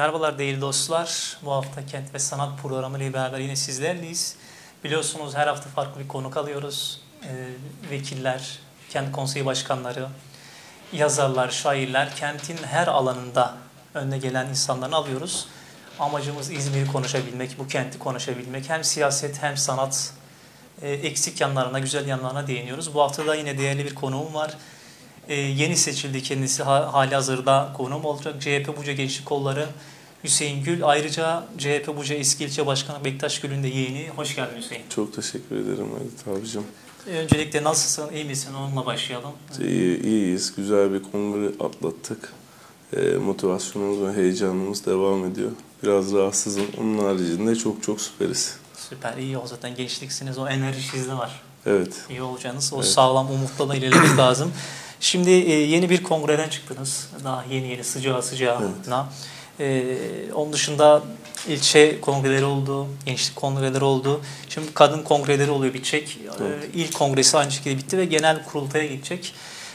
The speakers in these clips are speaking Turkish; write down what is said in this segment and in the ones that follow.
Merhabalar değerli dostlar. Bu hafta Kent ve Sanat programı ile beraber yine sizlerleyiz. Biliyorsunuz her hafta farklı bir konuk alıyoruz. Vekiller, kent konseyi başkanları, yazarlar, şairler, kentin her alanında önde gelen insanları alıyoruz. Amacımız İzmir'i konuşabilmek, bu kenti konuşabilmek. Hem siyaset hem sanat eksik yanlarına, güzel yanlarına değiniyoruz. Bu hafta da yine değerli bir konuğum var. Yeni seçildi kendisi, hali hazırda konuğum olacak. CHP Buca Gençlik Kolları Hüseyin Gül. Ayrıca CHP Buca Eski İlçe Başkanı Bektaş Gül'ün de yeğeni. Hoş geldin Hüseyin. Çok teşekkür ederim Halit abicim. Öncelikle nasılsın, iyi misin? Onunla başlayalım. İyiyiz. Güzel bir kongre atlattık. Motivasyonumuz ve heyecanımız devam ediyor. Biraz rahatsızım. Onun haricinde çok süperiz. Süper, iyi o zaten gençliksiniz. O enerji sizde var. Evet. İyi olacağınız. O evet. Sağlam umutla da ilerlemek lazım. Şimdi yeni bir kongreden çıktınız. Daha yeni sıcağı sıcağına. Evet. Onun dışında ilçe kongreleri oldu, gençlik kongreleri oldu. Şimdi kadın kongreleri oluyor, bitecek. Evet. İlk kongresi aynı şekilde bitti ve genel kurultaya gidecek.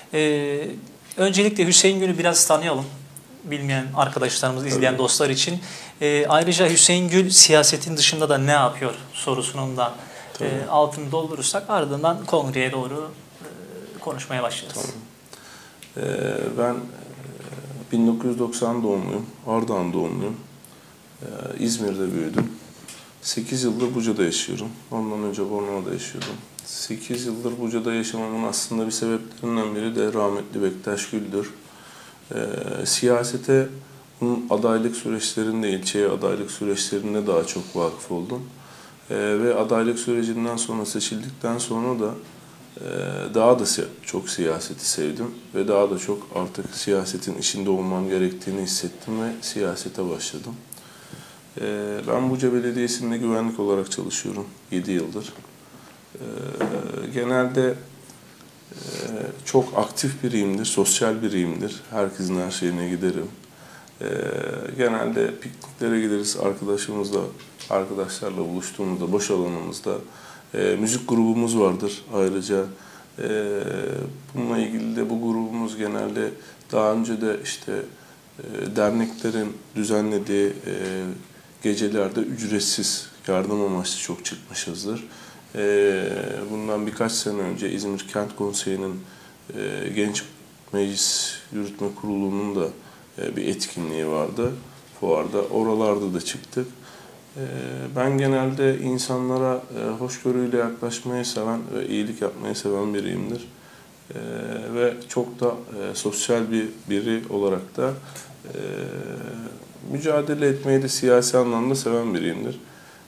Öncelikle Hüseyin Gül'ü biraz tanıyalım. Bilmeyen arkadaşlarımız, izleyen dostlar için. Ayrıca Hüseyin Gül siyasetin dışında da ne yapıyor sorusunun da altını doldurursak ardından kongreye doğru konuşmaya başlarız. Ben 1990 doğumluyum, Ardahan doğumluyum. İzmir'de büyüdüm. 8 yıldır Buca'da yaşıyorum. Ondan önce Bornova'da yaşıyordum. 8 yıldır Buca'da yaşamamın aslında bir sebeplerinden biri de rahmetli Bektaş Gül'dür. Siyasete, bunun adaylık süreçlerinde, ilçeye adaylık süreçlerinde daha çok vakıf oldum. Ve adaylık sürecinden sonra, seçildikten sonra da daha da çok siyaseti sevdim ve daha da çok artık siyasetin içinde olmam gerektiğini hissettim ve siyasete başladım. Ben Buca Belediyesi'nde güvenlik olarak çalışıyorum 7 yıldır. Genelde çok aktif biriyimdir, sosyal biriyimdir. Herkesin her şeyine giderim. Genelde pikniklere gideriz arkadaşlarla buluştuğumuzda, boş alanımızda. Müzik grubumuz vardır ayrıca. Bununla ilgili de bu grubumuz genelde daha önce de işte derneklerin düzenlediği gecelerde ücretsiz yardım amaçlı çok çıkmışızdır. Bundan birkaç sene önce İzmir Kent Konseyi'nin Genç Meclis Yürütme Kurulu'nun da bir etkinliği vardı fuarda. Oralarda da çıktık. Ben genelde insanlara hoşgörüyle yaklaşmayı seven ve iyilik yapmayı seven biriyimdir. Ve çok da sosyal biri olarak da mücadele etmeyi de siyasi anlamda seven biriyimdir.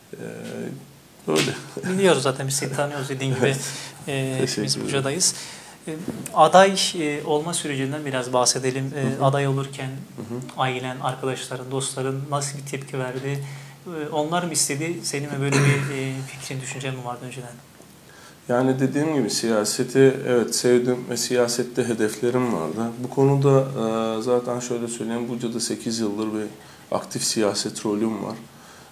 Öyle. Biliyoruz zaten, biz seni tanıyoruz dediğin gibi. Biz Buca'dayız. Aday olma sürecinden biraz bahsedelim. Aday olurken ailen, arkadaşların, dostların nasıl bir tepki verdi? Onlar mı istedi? Senin mi böyle bir fikrin, düşüncen mi vardı önceden? Yani dediğim gibi siyaseti evet sevdim ve siyasette hedeflerim vardı. Bu konuda zaten şöyle söyleyeyim, Buca'da 8 yıldır bir aktif siyaset rolüm var.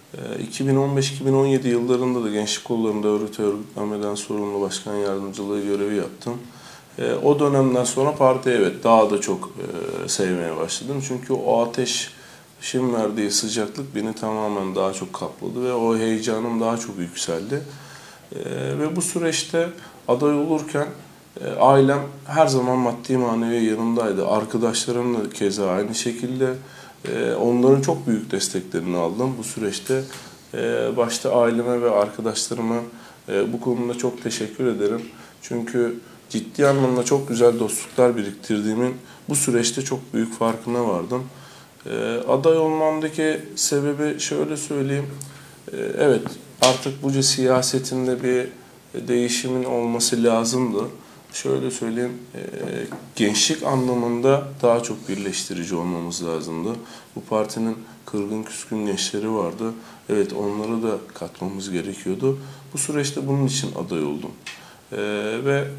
2015-2017 yıllarında da gençlik kollarında örgütlenmeden sorumlu başkan yardımcılığı görevi yaptım. O dönemden sonra partiyi evet daha da çok sevmeye başladım. Çünkü o ateşin verdiği sıcaklık beni tamamen daha çok kapladı ve o heyecanım daha çok yükseldi. Ve bu süreçte aday olurken ailem her zaman maddi manevi yanımdaydı. Arkadaşlarım da keza aynı şekilde. Onların çok büyük desteklerini aldım bu süreçte. Başta aileme ve arkadaşlarıma bu konuda çok teşekkür ederim. Çünkü ciddi anlamda çok güzel dostluklar biriktirdiğimin bu süreçte çok büyük farkına vardım. Aday olmamdaki sebebi şöyle söyleyeyim. Evet, artık Buca siyasetinde bir değişimin olması lazımdı. Şöyle söyleyeyim, gençlik anlamında daha çok birleştirici olmamız lazımdı. Bu partinin kırgın küskün gençleri vardı. Evet, onları da katmamız gerekiyordu. Bu süreçte bunun için aday oldum. Ve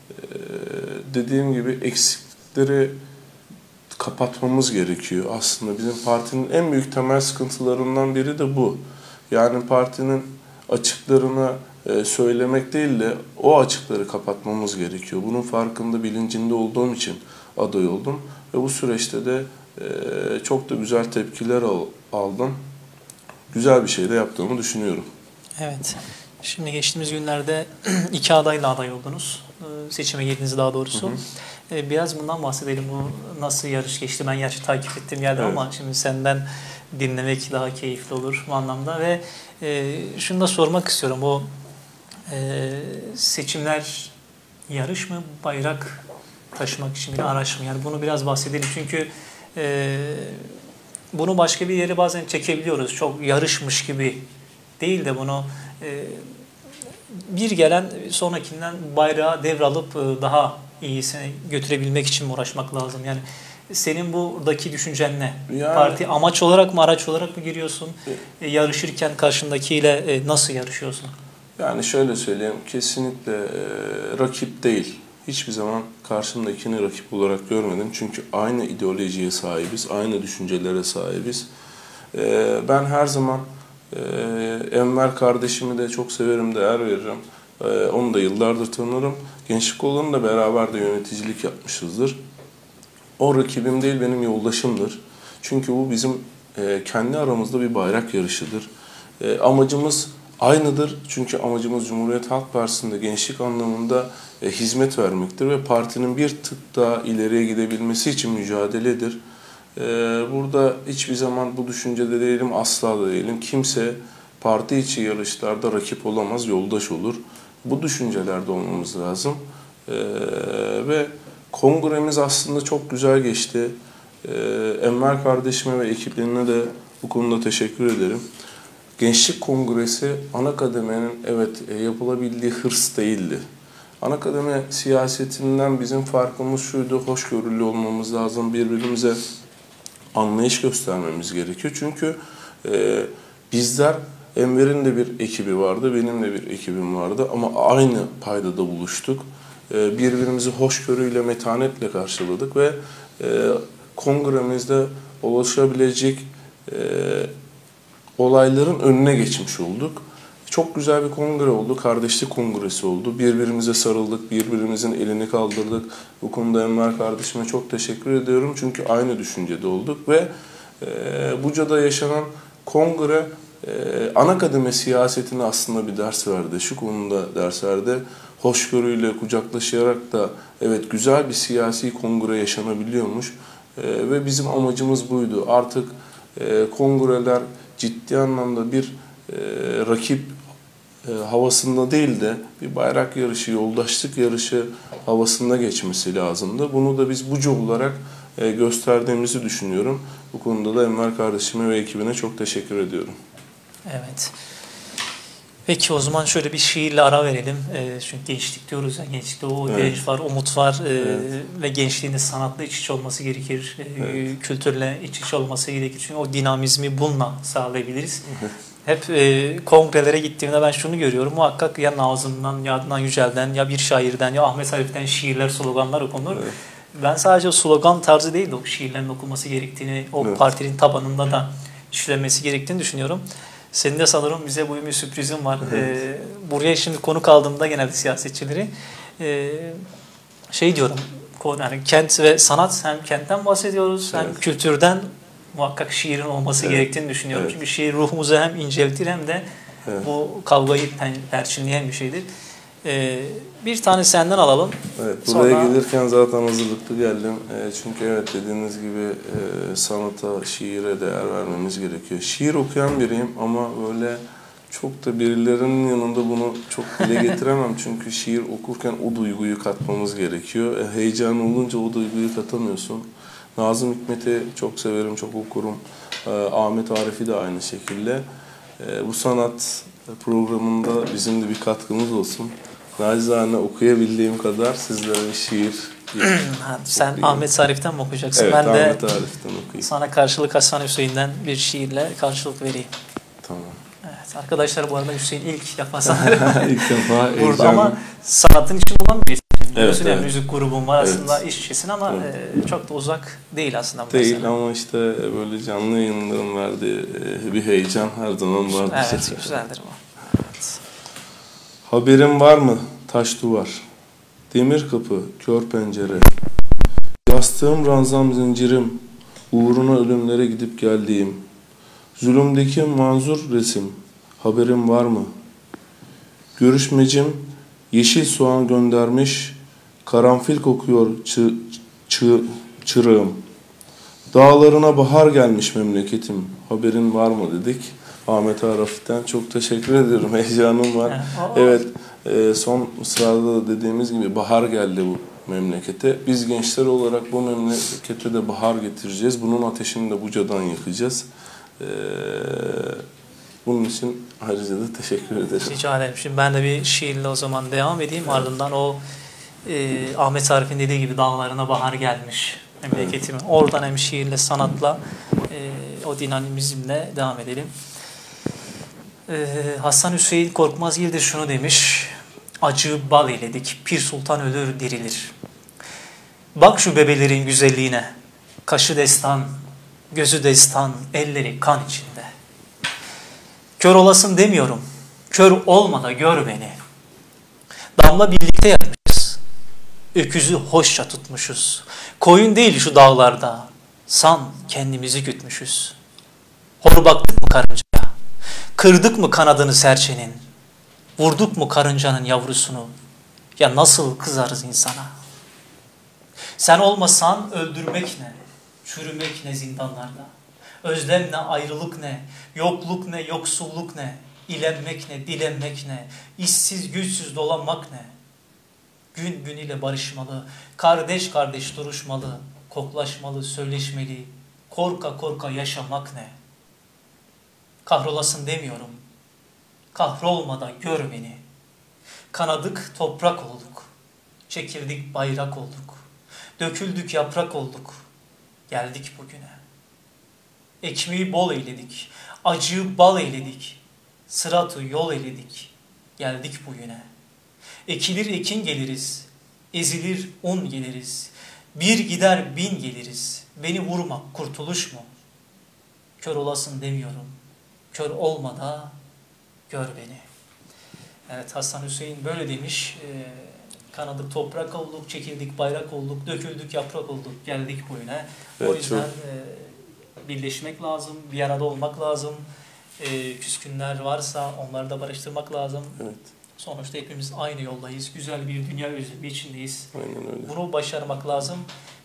dediğim gibi eksikleri kapatmamız gerekiyor. Aslında bizim partinin en büyük temel sıkıntılarından biri de bu. Yani partinin açıklarını söylemek değil de o açıkları kapatmamız gerekiyor. Bunun farkında, bilincinde olduğum için aday oldum. Ve bu süreçte de çok da güzel tepkiler aldım. Güzel bir şey de yaptığımı düşünüyorum. Evet. Şimdi geçtiğimiz günlerde 2 adayla aday oldunuz. Seçime girdiniz daha doğrusu. Hı hı. Biraz bundan bahsedelim. Bu nasıl yarış geçti? Ben gerçi takip ettim geldim ama şimdi senden dinlemek daha keyifli olur bu anlamda. Ve şunu da sormak istiyorum. Bu seçimler yarış mı, bayrak taşımak için bir araç mı? Yani bunu biraz bahsedelim. Çünkü bunu başka bir yere bazen çekebiliyoruz. Çok yarışmış gibi değil de bunu bir gelen sonrakinden bayrağı devralıp daha iyisine götürebilmek için mi uğraşmak lazım? Yani senin buradaki düşüncen ne? Yani, parti amaç olarak mı, araç olarak mı giriyorsun? Yarışırken karşındakiyle nasıl yarışıyorsun? Yani şöyle söyleyeyim, kesinlikle rakip değil. Hiçbir zaman karşımdakini rakip olarak görmedim. Çünkü aynı ideolojiye sahibiz, aynı düşüncelere sahibiz. Ben her zaman Enver kardeşimi de çok severim, değer veririm. Onu da yıllardır tanırım. Gençlik kollarında beraber de yöneticilik yapmışızdır. O rakibim değil, benim yoldaşımdır. Çünkü bu bizim kendi aramızda bir bayrak yarışıdır. Amacımız aynıdır. Çünkü amacımız Cumhuriyet Halk Partisi'nde gençlik anlamında hizmet vermektir ve partinin bir tık daha ileriye gidebilmesi için mücadeledir. Burada hiçbir zaman bu düşüncede değilim, asla da değilim. Kimse parti içi yarışlarda rakip olamaz, yoldaş olur. Bu düşüncelerde olmamız lazım. Ve kongremiz aslında çok güzel geçti. Enver kardeşime ve ekiplerine de bu konuda teşekkür ederim. Gençlik Kongresi ana kademenin yapılabildiği hırs değildi. Ana kademe siyasetinden bizim farkımız şuydu: hoşgörülü olmamız lazım, birbirimize anlayış göstermemiz gerekiyor. Çünkü bizler, Enver'in de bir ekibi vardı, benim de bir ekibim vardı ama aynı paydada buluştuk. Birbirimizi hoşgörüyle, metanetle karşıladık ve kongremizde ulaşabilecek olayların önüne geçmiş olduk. Çok güzel bir kongre oldu, kardeşlik kongresi oldu. Birbirimize sarıldık, birbirimizin elini kaldırdık. Bu konuda Enver kardeşime çok teşekkür ediyorum. Çünkü aynı düşüncede olduk ve Buca'da yaşanan kongre ana kademe siyasetine aslında bir ders verdi. Şu konuda ders verdi. Hoşgörüyle, kucaklaşarak da güzel bir siyasi kongre yaşanabiliyormuş. Ve bizim amacımız buydu. Artık kongreler ciddi anlamda bir rakip havasında değil de bir bayrak yarışı, yoldaşlık yarışı havasında geçmesi lazımdı. Bunu da biz Buca olarak gösterdiğimizi düşünüyorum. Bu konuda da Enver kardeşime ve ekibine çok teşekkür ediyorum. Evet. Peki o zaman şöyle bir şiirle ara verelim. Çünkü gençlik diyoruz ya, gençlikte o genç var, umut var ve gençliğin de sanatla iç içe olması gerekir. Kültürle iç içe olması gerekir. Çünkü o dinamizmi bununla sağlayabiliriz. Hep kongrelere gittiğimde ben şunu görüyorum. Muhakkak ya Nazım'dan, ya Adnan Yücel'den, ya bir şairden, ya Ahmet Arif'ten şiirler, sloganlar okunur. Ben sadece o slogan tarzı değil de o şiirlerin okunması gerektiğini, o partinin tabanında da işlenmesi gerektiğini düşünüyorum. Senin de sanırım bize bu bir sürprizin var. Buraya şimdi konuk aldığımda genelde siyasetçileri diyorum, yani kent ve sanat, hem kentten bahsediyoruz hem kültürden muhakkak şiirin olması gerektiğini düşünüyorum. Çünkü şiir ruhumuzu hem inceltir hem de bu kavgayı perçinleyen bir şeydir. Bir tane senden alalım. Buraya gelirken zaten hazırlıklı geldim. Çünkü dediğiniz gibi sanata, şiire değer vermemiz gerekiyor. Şiir okuyan biriyim ama böyle çok da birilerinin yanında bunu çok dile getiremem. Çünkü şiir okurken o duyguyu katmamız gerekiyor. Heyecan olunca o duyguyu katamıyorsun. Nazım Hikmet'i çok severim, çok okurum. Ahmet Arif'i de aynı şekilde. Bu sanat programında bizim de bir katkımız olsun. Nacizane okuyabildiğim kadar sizlere bir şiir. Sen okuyayım. Ahmet Arif'ten mi okuyacaksın? Evet, ben Ahmet de Arif'ten okuyayım. Sana karşılık Hasan Hüseyin'den bir şiirle karşılık vereyim. Tamam. Evet, arkadaşlar bu arada Hüseyin ilk defa sanırım. İlk defa burada ama sanatın içinde olan birisi. Evet. Müzik grubum var aslında, iş içesin ama çok da uzak değil aslında. Değil mesela. Ama işte böyle canlı yayınların verdiği bir heyecan her zaman vardır. Evet, güzeldir bu. Evet. Haberin var mı? Taş duvar, demir kapı, kör pencere, yastığım ranzam zincirim, uğruna ölümlere gidip geldiğim, Zulümdeki manzur resim, haberin var mı? Görüşmecim yeşil soğan göndermiş, karanfil kokuyor çırağım. Dağlarına bahar gelmiş memleketim, haberin var mı dedik. Ahmet Arif'ten çok teşekkür ederim, heyecanım var. Evet, son sırada da dediğimiz gibi bahar geldi bu memlekete. Biz gençler olarak bu memlekete de bahar getireceğiz. Bunun ateşini de bucadan yakacağız. Bunun için ayrıca da teşekkür ederim. Rica ederim. Şimdi ben de bir şiirle o zaman devam edeyim. Evet. Ardından o Ahmet Arif'in dediği gibi dağlarına bahar gelmiş memleketimin. Evet. Oradan hem şiirle, sanatla o dinamizmle devam edelim. Hasan Hüseyin Korkmazgil de şunu demiş. Acı bal eyledik, Pir Sultan ölür dirilir. Bak şu bebelerin güzelliğine. Kaşı destan, gözü destan, elleri kan içinde. Kör olasın demiyorum. Kör olma da gör beni. Damla birlikte yatmışız. Öküzü hoşça tutmuşuz. Koyun değil şu dağlarda. San kendimizi gütmüşüz. Hor baktık mı karıncaya? Kırdık mı kanadını serçenin? Vurduk mu karıncanın yavrusunu? Ya nasıl kızarız insana? Sen olmasan öldürmek ne? Çürümek ne zindanlarda? Özlem ne, ayrılık ne? Yokluk ne, yoksulluk ne? İlenmek ne, dilenmek ne? İşsiz, güçsüz dolanmak ne? Gün gün ile barışmalı, kardeş kardeş duruşmalı, koklaşmalı, söyleşmeli, korka korka yaşamak ne? Kahrolasın demiyorum, kahrolma da gör beni. Kanadık toprak olduk, çekildik bayrak olduk, döküldük yaprak olduk, geldik bugüne. Ekmeği bol eyledik, acıyı bal eyledik, sıratı yol eyledik, geldik bugüne. Ekilir ekin geliriz, ezilir un geliriz, bir gider bin geliriz, beni vurmak kurtuluş mu? Kör olasın demiyorum, kör olma da gör beni. Evet, Hasan Hüseyin böyle demiş, kanadık toprak olduk, çekildik bayrak olduk, döküldük yaprak olduk, geldik bugüne. Evet, o yüzden birleşmek lazım, bir arada olmak lazım. Küskünler varsa onları da barıştırmak lazım. Evet. Sonuçta hepimiz aynı yoldayız. Güzel bir dünya özlemi içindeyiz. Aynen öyle. Bunu başarmak lazım.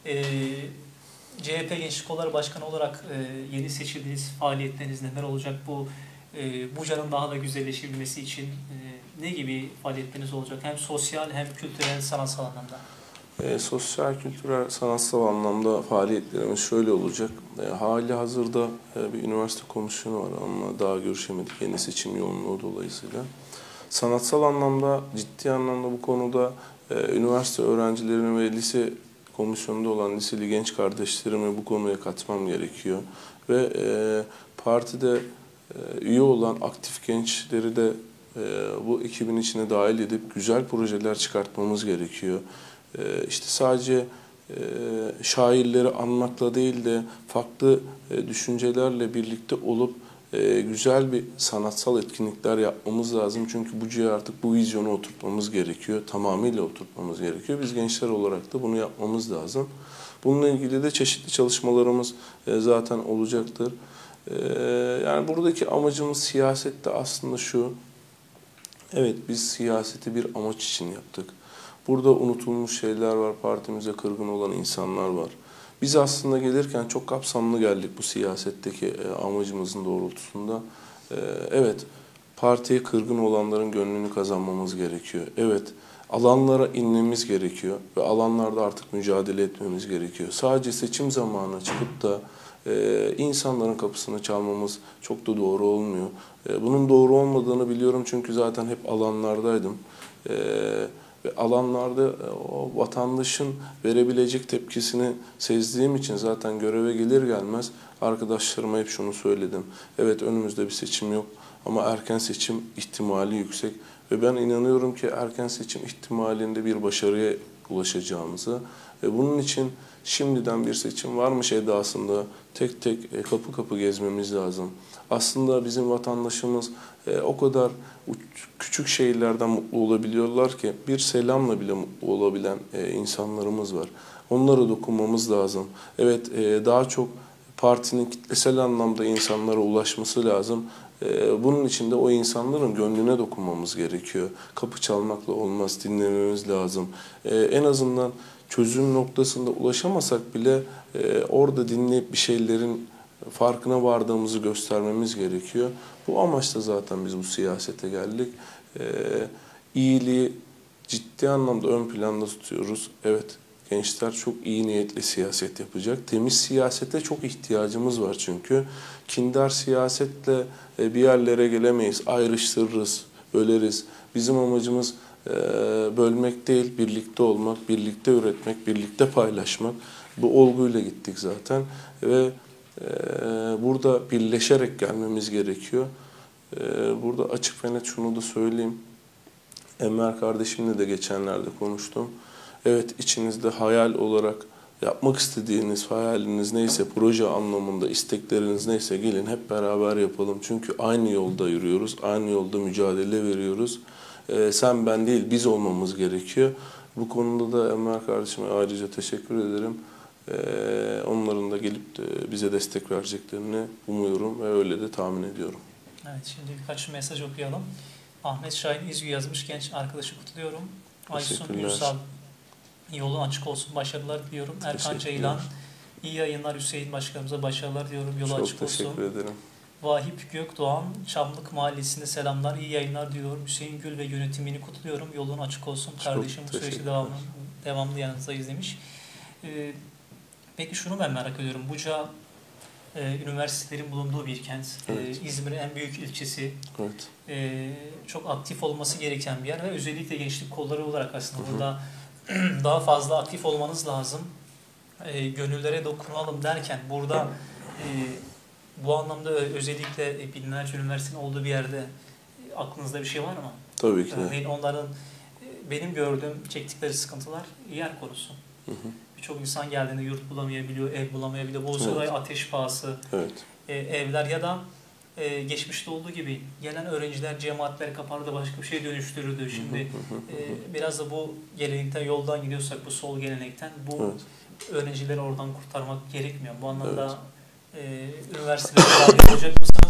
CHP Gençlik Kolları Başkanı olarak yeni seçildiğiniz faaliyetleriniz neler olacak? Bu Buca'nın daha da güzelleşebilmesi için ne gibi faaliyetleriniz olacak? Hem sosyal hem kültürel, sanatsal anlamda. Sosyal, kültürel, sanatsal anlamda faaliyetlerimiz şöyle olacak. Hali hazırda bir üniversite komisyonu var ama daha görüşemedik yeni seçim yoğunluğu dolayısıyla. Sanatsal anlamda, ciddi anlamda bu konuda üniversite öğrencilerimi ve lise komisyonunda olan liseli genç kardeşlerimi bu konuya katmam gerekiyor. Ve partide üye olan aktif gençleri de bu ekibin içine dahil edip güzel projeler çıkartmamız gerekiyor. İşte sadece şairleri anmakla değil de farklı düşüncelerle birlikte olup güzel bir sanatsal etkinlikler yapmamız lazım. Çünkü Buca'ya artık bu vizyonu oturtmamız gerekiyor. Tamamıyla oturtmamız gerekiyor. Biz gençler olarak da bunu yapmamız lazım. Bununla ilgili de çeşitli çalışmalarımız zaten olacaktır. Yani buradaki amacımız siyasette aslında şu. Evet, biz siyaseti bir amaç için yaptık. Burada unutulmuş şeyler var, partimize kırgın olan insanlar var. Biz aslında gelirken çok kapsamlı geldik bu siyasetteki amacımızın doğrultusunda. Evet, partiye kırgın olanların gönlünü kazanmamız gerekiyor. Evet, alanlara inmemiz gerekiyor ve alanlarda artık mücadele etmemiz gerekiyor. Sadece seçim zamanı çıkıp da insanların kapısını çalmamız çok da doğru olmuyor. Bunun doğru olmadığını biliyorum çünkü zaten hep alanlardaydım. Ve alanlarda o vatandaşın verebilecek tepkisini sezdiğim için zaten göreve gelir gelmez arkadaşlarıma hep şunu söyledim. Evet, önümüzde bir seçim yok ama erken seçim ihtimali yüksek. Ve ben inanıyorum ki erken seçim ihtimalinde bir başarıya ulaşacağımıza ve bunun için şimdiden bir seçim varmış edasında tek tek kapı kapı gezmemiz lazım. Aslında bizim vatandaşımız o kadar küçük şeylerden mutlu olabiliyorlar ki bir selamla bile mutlu olabilen insanlarımız var. Onlara dokunmamız lazım. Evet, daha çok partinin kitlesel anlamda insanlara ulaşması lazım. Bunun için de o insanların gönlüne dokunmamız gerekiyor. Kapı çalmakla olmaz, dinlememiz lazım. En azından çözüm noktasında ulaşamasak bile orada dinleyip bir şeylerin farkına vardığımızı göstermemiz gerekiyor. Bu amaçla zaten biz bu siyasete geldik. İyiliği ciddi anlamda ön planda tutuyoruz. Evet, gençler çok iyi niyetle siyaset yapacak. Temiz siyasete çok ihtiyacımız var çünkü. Kindar siyasetle bir yerlere gelemeyiz. Ayrıştırırız, böleriz. Bizim amacımız bölmek değil, birlikte olmak, birlikte üretmek, birlikte paylaşmak. Bu olguyla gittik zaten ve burada birleşerek gelmemiz gerekiyor. Burada açık ve net şunu da söyleyeyim. Enver kardeşimle de geçenlerde konuştum. Evet, içinizde hayal olarak yapmak istediğiniz hayaliniz neyse, proje anlamında istekleriniz neyse gelin hep beraber yapalım. Çünkü aynı yolda yürüyoruz, aynı yolda mücadele veriyoruz. Sen ben değil, biz olmamız gerekiyor. Bu konuda da Enver kardeşime ayrıca teşekkür ederim. Onların da gelip de bize destek vereceklerini umuyorum ve öyle de tahmin ediyorum. Evet, şimdi birkaç mesaj okuyalım. Ahmet Şahin İzgü yazmış, genç arkadaşı kutluyorum. Aysun Ünsal, yolun açık olsun, başarılar diliyorum. Erkan Ceylan, iyi yayınlar Hüseyin Başkanımıza, başarılar diyorum, yolu açık olsun. Çok teşekkür ederim. Vahip Gökdoğan, Çamlık Mahallesi'nde selamlar, iyi yayınlar diyorum. Hüseyin Gül ve yönetimini kutluyorum, yolun açık olsun. Kardeşim bu süreçte devamlı yanınızdayız demiş. Peki şunu ben merak ediyorum, Buca üniversitelerin bulunduğu bir kent, evet. İzmir'in en büyük ilçesi, evet. Çok aktif olması gereken bir yer ve özellikle gençlik kolları olarak aslında burada daha fazla aktif olmanız lazım. Gönüllere dokunalım derken burada bu anlamda özellikle binlerce üniversitenin olduğu bir yerde aklınızda bir şey var mı? Tabii ki. Örneğin onların benim gördüğüm çektikleri sıkıntılar yer konusu. Birçok insan geldiğinde yurt bulamayabiliyor, ev bulamayabiliyor. Bozkır'da evet. Ateş pahası, evet. Evler ya da geçmişte olduğu gibi gelen öğrenciler cemaatler kapardı, başka bir şey dönüştürürdü. Şimdi biraz da bu gelenekten yoldan gidiyorsak bu sol gelenekten bu evet. Öğrencileri oradan kurtarmak gerekmiyor. Bu anlamda evet. Üniversitelere dahil olacak mısınız?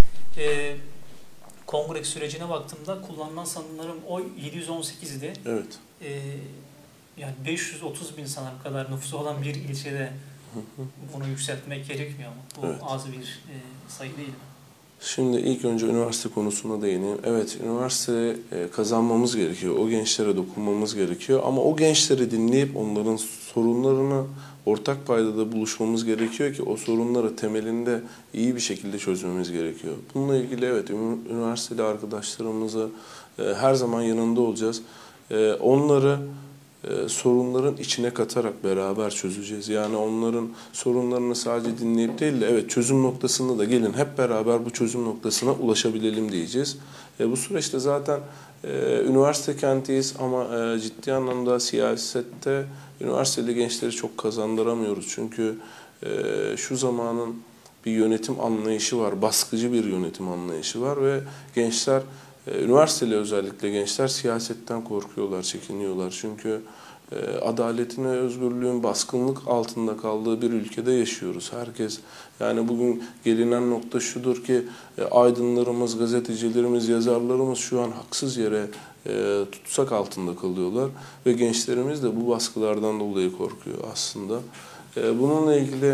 Kongre sürecine baktığımda kullanılan sanırım oy 718'di. Evet. Yani 530 bin sanırım kadar nüfusu olan bir ilçede bunu yükseltmek gerekmiyor mu? Bu evet. Az bir sayı değil mi? Şimdi ilk önce üniversite konusuna değineyim. Evet, üniversite kazanmamız gerekiyor. O gençlere dokunmamız gerekiyor. Ama o gençleri dinleyip onların sorunlarını ortak paydada buluşmamız gerekiyor ki o sorunları temelinde iyi bir şekilde çözmemiz gerekiyor. Bununla ilgili evet, üniversiteli arkadaşlarımızı her zaman yanında olacağız. Onları sorunların içine katarak beraber çözeceğiz. Yani onların sorunlarını sadece dinleyip değil de evet çözüm noktasında da gelin hep beraber bu çözüm noktasına ulaşabilelim diyeceğiz. Bu süreçte zaten üniversite kentiyiz ama ciddi anlamda siyasette üniversiteli gençleri çok kazandıramıyoruz. Çünkü şu zamanın bir yönetim anlayışı var, baskıcı bir yönetim anlayışı var ve gençler üniversiteli özellikle gençler siyasetten korkuyorlar, çekiniyorlar. Çünkü adaletin ve özgürlüğün baskınlık altında kaldığı bir ülkede yaşıyoruz. Herkes, yani bugün gelinen nokta şudur ki aydınlarımız, gazetecilerimiz, yazarlarımız şu an haksız yere tutsak altında kalıyorlar. Ve gençlerimiz de bu baskılardan dolayı korkuyor aslında. Bununla ilgili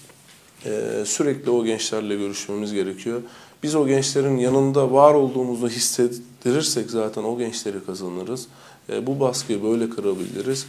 sürekli o gençlerle görüşmemiz gerekiyor. Biz o gençlerin yanında var olduğumuzu hissettirirsek zaten o gençleri kazanırız. Bu baskıyı böyle kırabiliriz.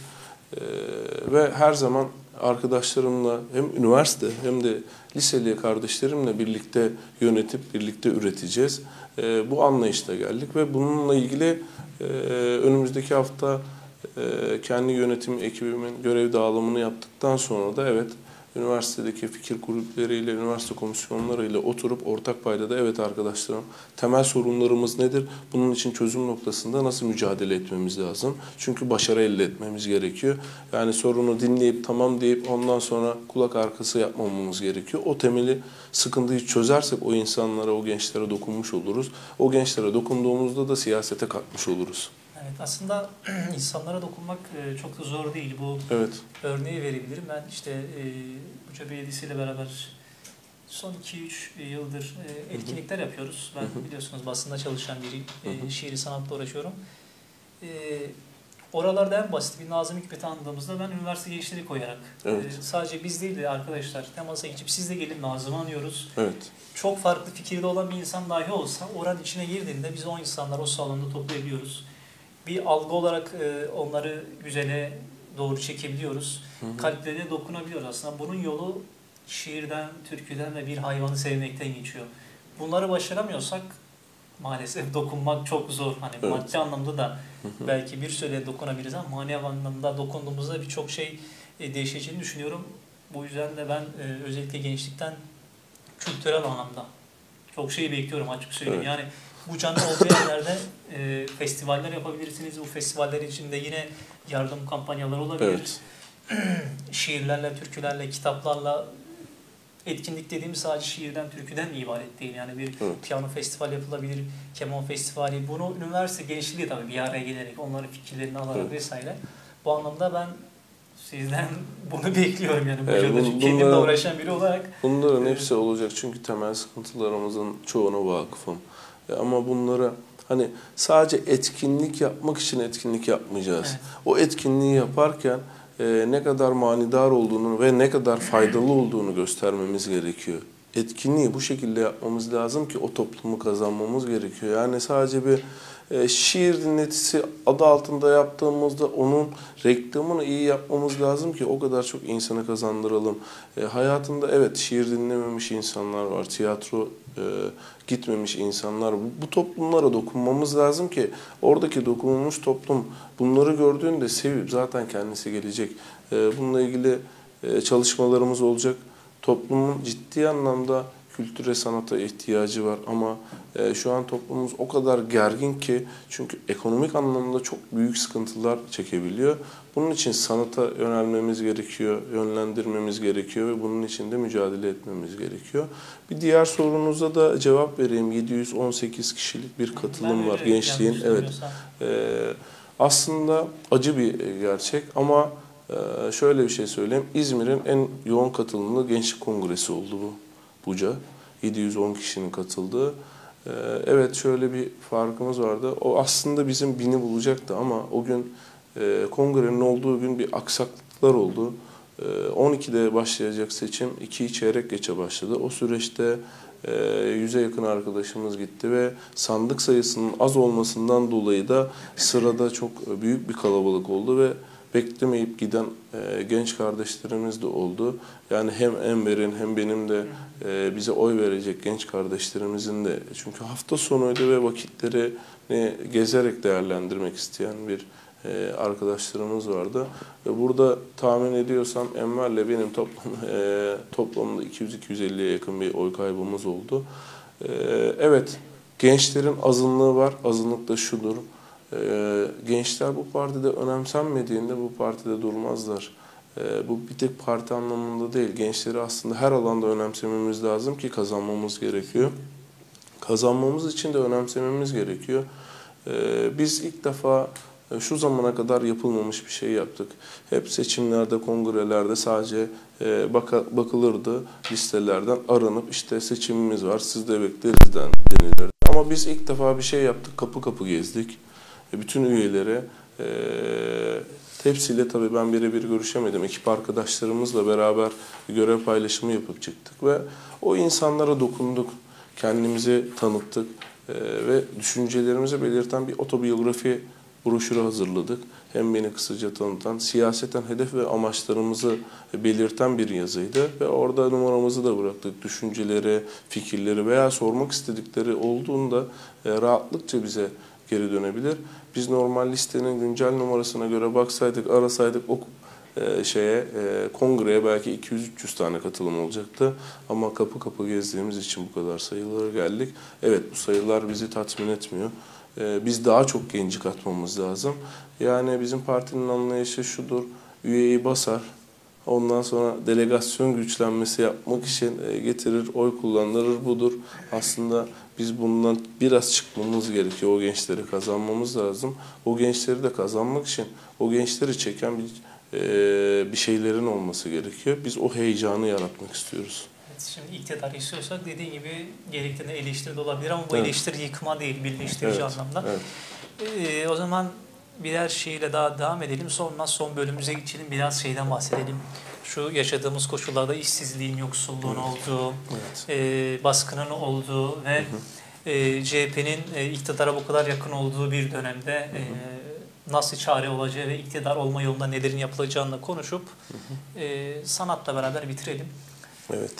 Ve her zaman arkadaşlarımla hem üniversite hem de liseli kardeşlerimle birlikte yönetip birlikte üreteceğiz. Bu anlayışla geldik ve bununla ilgili önümüzdeki hafta kendi yönetim ekibimin görev dağılımını yaptıktan sonra da evet üniversitedeki fikir kulüpleriyle, üniversite komisyonlarıyla oturup ortak paydada evet arkadaşlarım temel sorunlarımız nedir? Bunun için çözüm noktasında nasıl mücadele etmemiz lazım? Çünkü başarı elde etmemiz gerekiyor. Yani sorunu dinleyip tamam deyip ondan sonra kulak arkası yapmamamız gerekiyor. O temeli sıkıntıyı çözersek o insanlara, o gençlere dokunmuş oluruz. O gençlere dokunduğumuzda da siyasete katmış oluruz. Evet, aslında insanlara dokunmak çok da zor değil. Bu evet. Örneği verebilirim. Ben işte Buca Belediyesi ile beraber son 2-3 yıldır etkinlikler yapıyoruz. Ben biliyorsunuz basında çalışan biri, şiiri sanatla uğraşıyorum. Oralarda en basit bir Nazım Hikmet'i andığımızda ben üniversite gençleri koyarak, sadece biz değil de arkadaşlar temasa geçip siz de gelin Nazım'ı anıyoruz. Evet. Çok farklı fikirde olan bir insan dahi olsa oranın içine girdiğinde biz o insanları o salonda toplayabiliyoruz. Bir algı olarak onları güzele doğru çekebiliyoruz. Kalplerine dokunabiliyoruz aslında. Bunun yolu şiirden, türküden ve bir hayvanı sevmekten geçiyor. Bunları başaramıyorsak maalesef dokunmak çok zor. Hani maddi anlamda da belki bir süre dokunabiliriz ama manevi anlamda dokunduğumuzda birçok şey değişeceğini düşünüyorum. Bu yüzden de ben özellikle gençlikten kültürel anlamda çok şey bekliyorum açık söyleyeyim. Yani bu canlı olduğu yerlerde festivaller yapabilirsiniz. Bu festivaller içinde yine yardım kampanyaları olabilir. Şiirlerle, türkülerle, kitaplarla etkinlik dediğimiz sadece şiirden, türküden ibaret değil. Yani bir piyano festivali yapılabilir, keman festivali. Bunu üniversite gençliği tabii bir araya gelerek, onların fikirlerini alarak vesaire. Bu anlamda ben sizden bunu bekliyorum yani. Bu kendimle uğraşan biri olarak. Bunların hepsi olacak çünkü temel sıkıntılarımızın çoğuna vakıfım. Ama bunlara hani sadece etkinlik yapmak için etkinlik yapmayacağız. O etkinliği yaparken ne kadar manidar olduğunu ve ne kadar faydalı olduğunu göstermemiz gerekiyor. Etkinliği bu şekilde yapmamız lazım ki o toplumu kazanmamız gerekiyor. Yani sadece bir şiir dinletisi adı altında yaptığımızda onun reklamını iyi yapmamız lazım ki o kadar çok insanı kazandıralım. Hayatında evet şiir dinlememiş insanlar var, tiyatro gitmemiş insanlar. Bu toplumlara dokunmamız lazım ki oradaki dokunulmuş toplum bunları gördüğünde sevip zaten kendisi gelecek. Bununla ilgili çalışmalarımız olacak. Toplumun ciddi anlamda kültüre, sanata ihtiyacı var ama şu an toplumumuz o kadar gergin ki çünkü ekonomik anlamda çok büyük sıkıntılar çekebiliyor. Bunun için sanata yönelmemiz gerekiyor, yönlendirmemiz gerekiyor ve bunun için de mücadele etmemiz gerekiyor. Bir diğer sorunuza da cevap vereyim. 718 kişilik bir katılım var gençliğin. Evet. Aslında acı bir gerçek ama şöyle bir şey söyleyeyim. İzmir'in en yoğun katılımlı gençlik kongresi oldu bu. Buca. 710 kişinin katıldığı. Evet şöyle bir farkımız vardı. O aslında bizim 1000'i bulacaktı ama o gün kongrenin olduğu gün bir aksaklıklar oldu. 12'de başlayacak seçim 2'yi çeyrek geçe başladı. O süreçte 100'e yakın arkadaşımız gitti ve sandık sayısının az olmasından dolayı da sırada çok büyük bir kalabalık oldu ve beklemeyip giden genç kardeşlerimiz de oldu. Yani hem Enver'in hem benim de bize oy verecek genç kardeşlerimizin de çünkü hafta sonuydu ve vakitleri gezerek değerlendirmek isteyen bir arkadaşlarımız vardı. Burada tahmin ediyorsam Enver'le benim toplamda 200-250'ye yakın bir oy kaybımız oldu. Evet, gençlerin azınlığı var. Azınlık da şudur. Gençler bu partide önemsenmediğinde bu partide durmazlar. Bu bir tek parti anlamında değil. Gençleri aslında her alanda önemsememiz lazım ki kazanmamız gerekiyor. Kazanmamız için de önemsememiz gerekiyor. Biz ilk defa şu zamana kadar yapılmamış bir şey yaptık. Hep seçimlerde, kongrelerde sadece bakılırdı listelerden aranıp işte seçimimiz var, siz de bekleriz denilirdi. Ama biz ilk defa bir şey yaptık, kapı kapı gezdik. Bütün üyelere, hepsiyle tabii ben birebir görüşemedim. Ekip arkadaşlarımızla beraber bir görev paylaşımı yapıp çıktık ve o insanlara dokunduk, kendimizi tanıttık ve düşüncelerimizi belirten bir otobiyografi broşürü hazırladık. Hem beni kısaca tanıtan, siyaseten hedef ve amaçlarımızı belirten bir yazıydı ve orada numaramızı da bıraktık. Düşünceleri, fikirleri veya sormak istedikleri olduğunda rahatlıkça bize geri dönebilir. Biz normal listenin güncel numarasına göre baksaydık, arasaydık o kongreye belki 200-300 tane katılım olacaktı. Ama kapı kapı gezdiğimiz için bu kadar sayılara geldik. Evet bu sayılar bizi tatmin etmiyor. Biz daha çok genci katmamız lazım. Yani bizim partinin anlayışı şudur, üyeyi basar, ondan sonra delegasyon güçlenmesi yapmak için getirir, oy kullandırır budur. Aslında biz bundan biraz çıkmamız gerekiyor, o gençleri kazanmamız lazım. O gençleri de kazanmak için o gençleri çeken bir şeylerin olması gerekiyor. Biz o heyecanı yaratmak istiyoruz. Şimdi iktidar istiyorsak dediği gibi gerektiğinde eleştiri de olabilir ama bu Evet. eleştiri yıkma değil, birleştirici Evet, anlamda. evet. O zaman birer şeyle daha devam edelim. Sonra son bölümümüze geçelim. Biraz şeyden bahsedelim. Şu yaşadığımız koşullarda işsizliğin, yoksulluğun olduğu, Evet. baskının olduğu ve CHP'nin iktidara bu kadar yakın olduğu bir dönemde nasıl çare olacağı ve iktidar olma yolunda nelerin yapılacağını konuşup sanatla beraber bitirelim. Evet.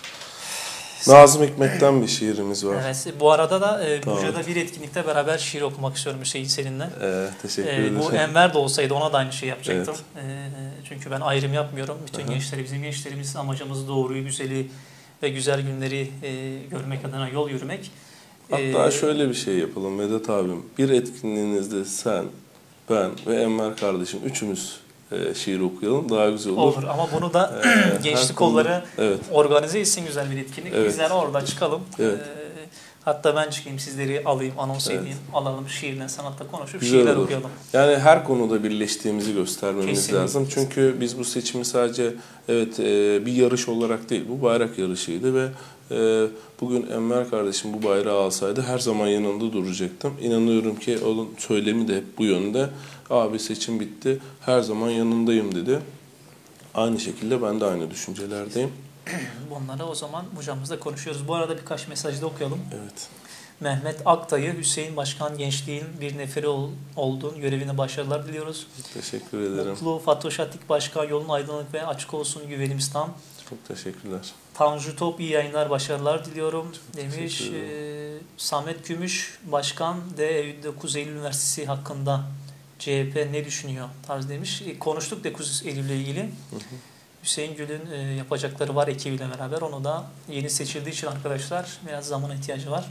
Nazım Hikmet'ten bir şiirimiz var. Evet, bu arada da Tamam. Buca'da bir etkinlikte beraber şiir okumak istiyorum Hüseyin seninle. Teşekkür ederim. Bu Enver de olsaydı ona da aynı şey yapacaktım. Çünkü ben ayrım yapmıyorum. Bütün gençleri, bizim gençlerimiz amacımız doğruyu, güzeli ve güzel günleri görmek adına yol yürümek. Hatta şöyle bir şey yapalım Vedat abim. Bir etkinliğinizde sen, ben ve Enver kardeşim üçümüz şiir okuyalım. Daha güzel olur. Olur ama bunu da gençlik konuda, kolları evet. organize etsin, güzel bir etkinlik. Evet. Bizler orada çıkalım. Evet. Hatta ben çıkayım, sizleri alayım, anons Evet. edeyim. Alalım şiirle, sanatla konuşup Güzel şiirler olur. okuyalım. Yani her konuda birleştiğimizi göstermemiz Kesinlikle. lazım. Çünkü biz bu seçimi sadece bir yarış olarak değil, bu bayrak yarışıydı ve bugün Enver kardeşim bu bayrağı alsaydı her zaman yanında duracaktım. İnanıyorum ki onun söylemi de hep bu yönde. Abi seçim bitti, her zaman yanındayım dedi. Aynı şekilde ben de aynı düşüncelerdeyim. Bunları o zaman hocamızla konuşuyoruz. Bu arada birkaç mesajı da okuyalım. Evet. Mehmet Aktay'ı, Hüseyin Başkan gençliğin bir neferi olduğun görevine başarılar diliyoruz. Teşekkür ederim. Mutlu Fatoş Atik Başkan, yolun aydınlık ve açık olsun, güvenimiz tam. Çok teşekkürler. Tanju Top, iyi yayınlar, başarılar diliyorum demiş. Teşekkür ederim. Samet Gümüş Başkan, D9 Eylül Üniversitesi hakkında CHP ne düşünüyor tarz demiş. Konuştuk 9 Eylül ile ilgili. Hüseyin Gül'ün yapacakları var ekibiyle beraber. Onu da yeni seçildiği için arkadaşlar biraz zamana ihtiyacı var.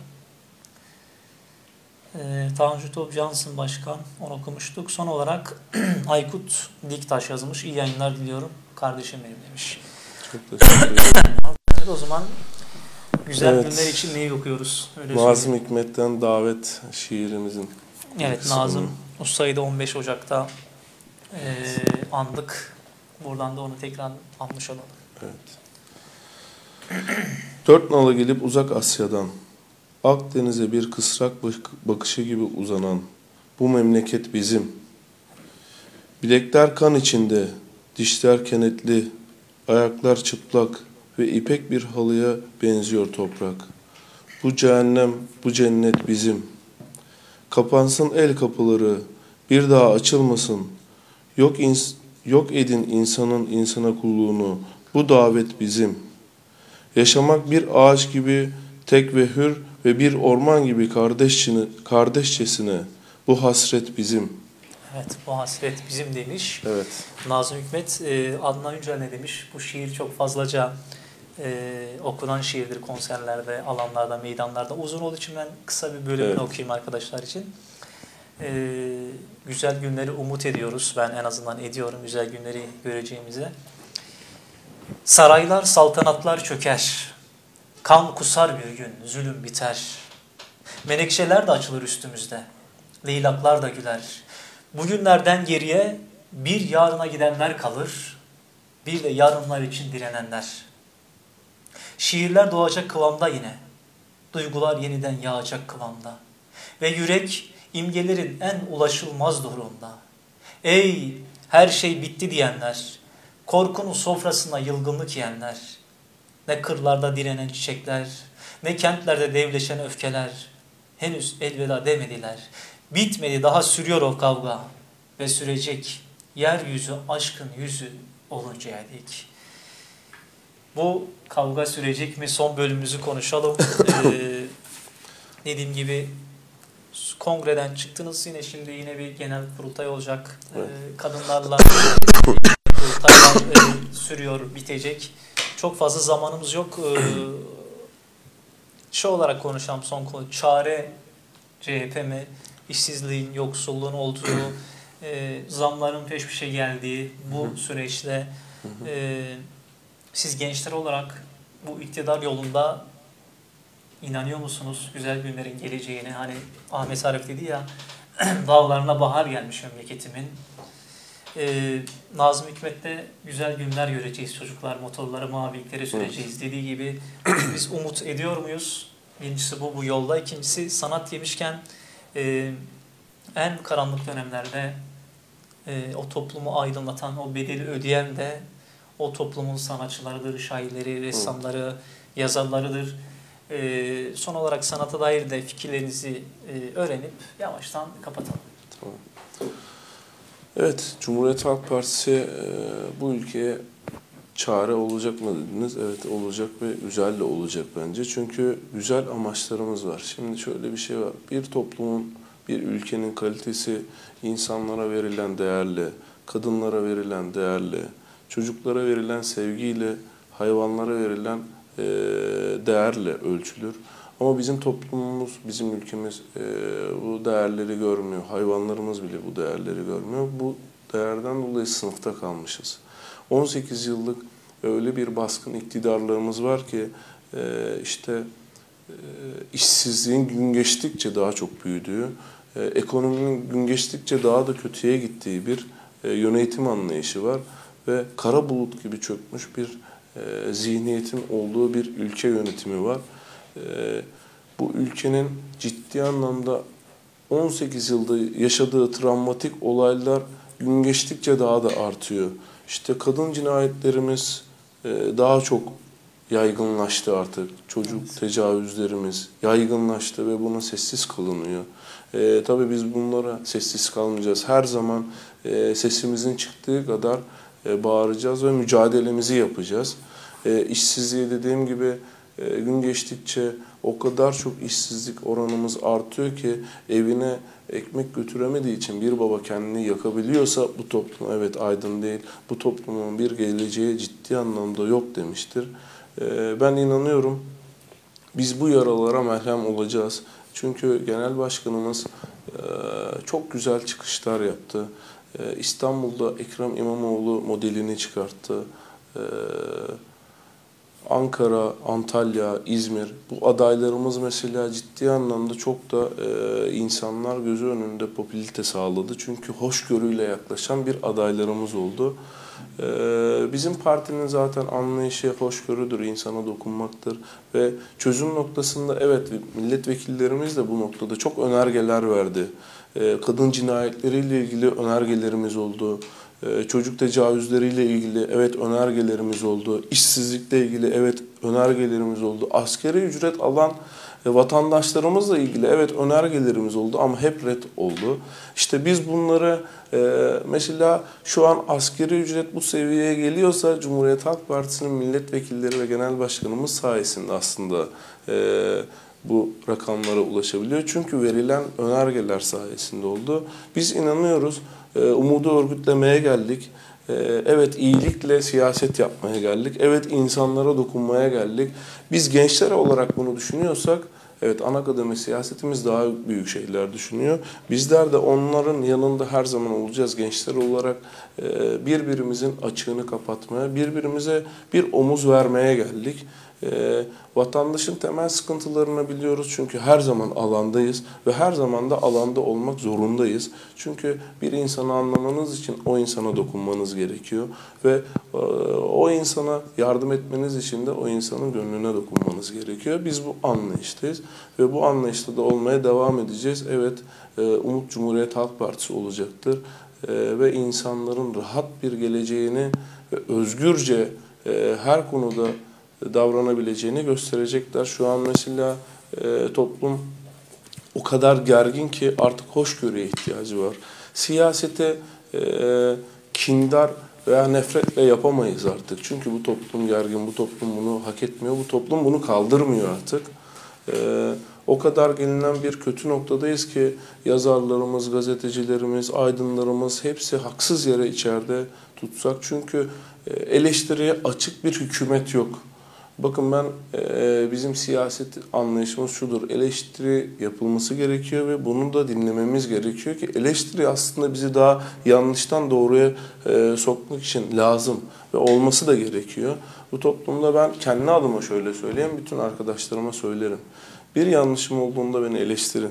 Tanju Top Johnson Başkan, onu okumuştuk. Son olarak Aykut Diktaş yazmış. İyi yayınlar diliyorum. Kardeşim benim demiş. Çok teşekkür ederim. Evet, o zaman güzel Evet. günler için neyi okuyoruz? Öyle Nazım söyleyeyim. Hikmet'ten davet şiirimizin. Evet, kısmını. Nazım Usta'yı da 15 Ocak'ta andık. Buradan da onu tekrar anmış olalım. Evet. Dört nala gelip uzak Asya'dan, Akdeniz'e bir kısrak bakışı gibi uzanan bu memleket bizim. Bilekler kan içinde, dişler kenetli, ayaklar çıplak ve ipek bir halıya benziyor toprak. Bu cehennem, bu cennet bizim. Kapansın el kapıları, bir daha açılmasın. Yok edin insanın insana kulluğunu, bu davet bizim. Yaşamak bir ağaç gibi tek ve hür ve bir orman gibi kardeşçesine, bu hasret bizim. Evet, bu hasret bizim demiş. Evet. Nazım Hikmet, Adnan Yücel ne demiş? Bu şiir çok fazlaca okunan şiirdir konserlerde, alanlarda, meydanlarda. Uzun olduğu için ben kısa bir bölümünü okuyayım arkadaşlar için. Güzel günleri umut ediyoruz. Ben en azından ediyorum güzel günleri göreceğimize. Saraylar, saltanatlar çöker. Kan kusar bir gün, zulüm biter. Menekşeler de açılır üstümüzde. Leylaklar da güler. Bugünlerden geriye bir yarına gidenler kalır. Bir de yarınlar için direnenler. Şiirler doğacak kıvamda yine. Duygular yeniden yağacak kıvamda. Ve yürek imgelerin en ulaşılmaz doruğunda. Ey her şey bitti diyenler, korkunun sofrasına yılgınlık yiyenler, ne kırlarda direnen çiçekler, ne kentlerde devleşen öfkeler, henüz elveda demediler. Bitmedi, daha sürüyor o kavga ve sürecek, yeryüzü aşkın yüzü oluncaya dek. Bu kavga sürecek mi? Son bölümümüzü konuşalım. Dediğim gibi kongreden çıktınız, yine bir genel kurultay olacak. Evet. Kadınlarla kurultaylar sürüyor, bitecek. Çok fazla zamanımız yok. Şu olarak konuşalım son konu. Çare CHP mi? İşsizliğin, yoksulluğun olduğu, zamların peş peşe geldiği bu süreçte siz gençler olarak bu iktidar yolunda İnanıyor musunuz güzel günlerin geleceğine? Hani Ahmet Arif dedi ya, dağlarına bahar gelmiş memleketimin. Nazım Hikmet'te güzel günler göreceğiz çocuklar, motorları, mavilikleri süreceğiz dediği gibi biz umut ediyor muyuz? Birincisi bu yolda. İkincisi sanat demişken en karanlık dönemlerde o toplumu aydınlatan, o bedeli ödeyen de o toplumun sanatçılarıdır, şairleri, ressamları, yazarlarıdır. Son olarak sanata dair de fikirlerinizi öğrenip yavaştan kapatalım. Tamam. Evet, Cumhuriyet Halk Partisi bu ülkeye çare olacak mı dediniz? Evet, olacak ve güzel de olacak bence. Çünkü güzel amaçlarımız var. Şimdi şöyle bir şey var. Bir toplumun, bir ülkenin kalitesi insanlara verilen değerle, kadınlara verilen değerle, çocuklara verilen sevgiyle, hayvanlara verilen değerle ölçülür. Ama bizim toplumumuz, bizim ülkemiz bu değerleri görmüyor. Hayvanlarımız bile bu değerleri görmüyor. Bu değerden dolayı sınıfta kalmışız. 18 yıllık öyle bir baskın iktidarlığımız var ki işsizliğin gün geçtikçe daha çok büyüdüğü, ekonominin gün geçtikçe daha da kötüye gittiği bir yönetim anlayışı var. Ve kara bulut gibi çökmüş bir zihniyetin olduğu bir ülke yönetimi var. Bu ülkenin ciddi anlamda 18 yılda yaşadığı travmatik olaylar gün geçtikçe daha da artıyor. İşte kadın cinayetlerimiz daha çok yaygınlaştı artık. Çocuk tecavüzlerimiz yaygınlaştı ve buna sessiz kalınıyor. Tabii biz bunlara sessiz kalmayacağız. Her zaman sesimizin çıktığı kadar bağıracağız ve mücadelemizi yapacağız. İşsizliği dediğim gibi gün geçtikçe o kadar çok işsizlik oranımız artıyor ki evine ekmek götüremediği için bir baba kendini yakabiliyorsa bu toplum evet aydın değil, bu toplumun bir geleceği ciddi anlamda yok demiştir. Ben inanıyorum biz bu yaralara merhem olacağız. Çünkü genel başkanımız çok güzel çıkışlar yaptı. İstanbul'da Ekrem İmamoğlu modelini çıkarttı. Ankara, Antalya, İzmir bu adaylarımız mesela ciddi anlamda çok da insanlar gözü önünde popülarite sağladı. Çünkü hoşgörüyle yaklaşan bir adaylarımız oldu. Bizim partinin zaten anlayışı hoşgörüdür, insana dokunmaktır ve çözüm noktasında evet milletvekillerimiz de bu noktada çok önergeler verdi. Kadın cinayetleriyle ilgili önergelerimiz oldu. Çocuk tecavüzleriyle ilgili evet önergelerimiz oldu. İşsizlikle ilgili evet önergelerimiz oldu. Asgari ücret alan vatandaşlarımızla ilgili evet önergelerimiz oldu ama hep ret oldu. İşte biz bunları mesela şu an asgari ücret bu seviyeye geliyorsa Cumhuriyet Halk Partisi'nin milletvekilleri ve genel başkanımız sayesinde aslında bu rakamlara ulaşabiliyor. Çünkü verilen önergeler sayesinde oldu. Biz inanıyoruz. Umudu örgütlemeye geldik. Evet iyilikle siyaset yapmaya geldik. Evet insanlara dokunmaya geldik. Biz gençler olarak bunu düşünüyorsak evet ana kademe siyasetimiz daha büyük şeyler düşünüyor. Bizler de onların yanında her zaman olacağız. Gençler olarak birbirimizin açığını kapatmaya, birbirimize bir omuz vermeye geldik. Vatandaşın temel sıkıntılarını biliyoruz çünkü her zaman alandayız ve her zaman da alanda olmak zorundayız. Çünkü bir insanı anlamanız için o insana dokunmanız gerekiyor ve o insana yardım etmeniz için de o insanın gönlüne dokunmanız gerekiyor. Biz bu anlayıştayız ve bu anlayışta da olmaya devam edeceğiz. Evet, Umut Cumhuriyet Halk Partisi olacaktır ve insanların rahat bir geleceğini ve özgürce her konuda davranabileceğini gösterecekler. Şu an mesela toplum o kadar gergin ki artık hoşgörüye ihtiyacı var. Siyasete kindar veya nefretle yapamayız artık. Çünkü bu toplum gergin, bu toplum bunu hak etmiyor, bu toplum bunu kaldırmıyor artık. O kadar gelinen bir kötü noktadayız ki yazarlarımız, gazetecilerimiz, aydınlarımız hepsi haksız yere içeride tutsak. Çünkü eleştiriye açık bir hükümet yok. Bakın ben bizim siyaset anlayışımız şudur. Eleştiri yapılması gerekiyor ve bunu da dinlememiz gerekiyor ki eleştiri aslında bizi daha yanlıştan doğruya sokmak için lazım ve olması da gerekiyor. Bu toplumda ben kendi adıma şöyle söyleyeyim, bütün arkadaşlarıma söylerim. Bir yanlışım olduğunda beni eleştirin.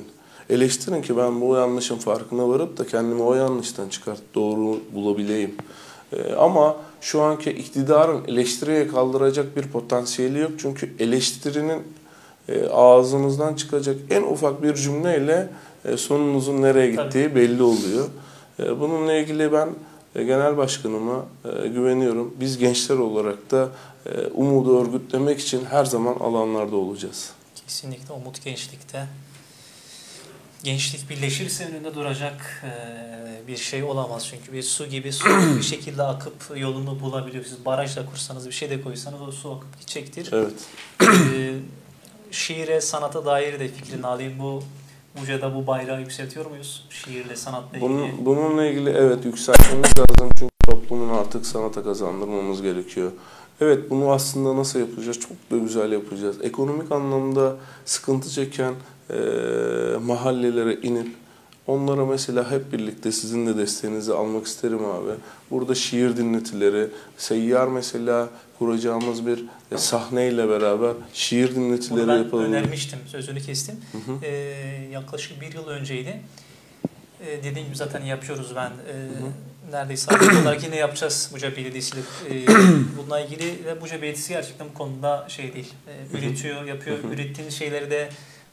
Eleştirin ki ben bu yanlışın farkına varıp da kendimi o yanlıştan çıkartıp doğru bulabileyim. Ama şu anki iktidarın eleştiriye kaldıracak bir potansiyeli yok. Çünkü eleştirinin ağzınızdan çıkacak en ufak bir cümleyle sonunuzun nereye gittiği belli oluyor. Bununla ilgili ben genel başkanıma güveniyorum. Biz gençler olarak da umudu örgütlemek için her zaman alanlarda olacağız. Kesinlikle umut gençlikte. Gençlik birleşirse önünde duracak bir şey olamaz. Çünkü bir su gibi bir şekilde akıp yolunu bulabiliyor. Siz baraj da kursanız, bir şey de koysanız o su akıp gidecektir. Evet. Şiire, sanata dair de fikrini alayım. Buca'da bu bayrağı yükseltiyor muyuz? Şiirle, sanatla ilgili. Bununla ilgili evet yükseltmemiz lazım. Çünkü toplumun artık sanata kazandırmamız gerekiyor. Evet, bunu aslında nasıl yapacağız? Çok da güzel yapacağız. Ekonomik anlamda sıkıntı çeken mahallelere inip onlara mesela hep birlikte sizin de desteğinizi almak isterim abi. Burada şiir dinletileri, seyyar mesela kuracağımız bir sahneyle beraber şiir dinletileri yapalım. Ben önermiştim, sözünü kestim. Yaklaşık 1 yıl önceydi. Dediğim gibi zaten yapıyoruz ben. Neredeyse aktif olarak yine yapacağız Buca Belediyesi'yle. Bununla ilgili de Buca Belediyesi gerçekten bu konuda şey değil. Üretiyor, yapıyor. Ürettiğimiz şeyleri de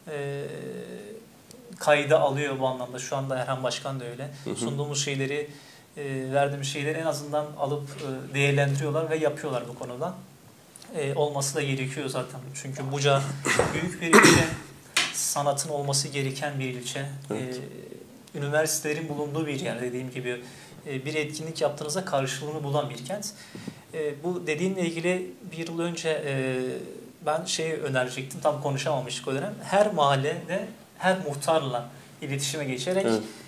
kayda alıyor bu anlamda. Şu anda Erhan Başkan da öyle. Sunduğumuz şeyleri, verdiğimiz şeyleri en azından alıp değerlendiriyorlar ve yapıyorlar bu konuda. Olması da gerekiyor zaten. Çünkü Buca büyük bir ilçe, sanatın olması gereken bir ilçe. Evet. Üniversitelerin bulunduğu bir yer, dediğim gibi. Bir etkinlik yaptığınızda karşılığını bulan bir kent. Bu dediğimle ilgili 1 yıl önce ben şeyi önerecektim, tam konuşamamıştık o dönem. Her mahallede, her muhtarla iletişime geçerek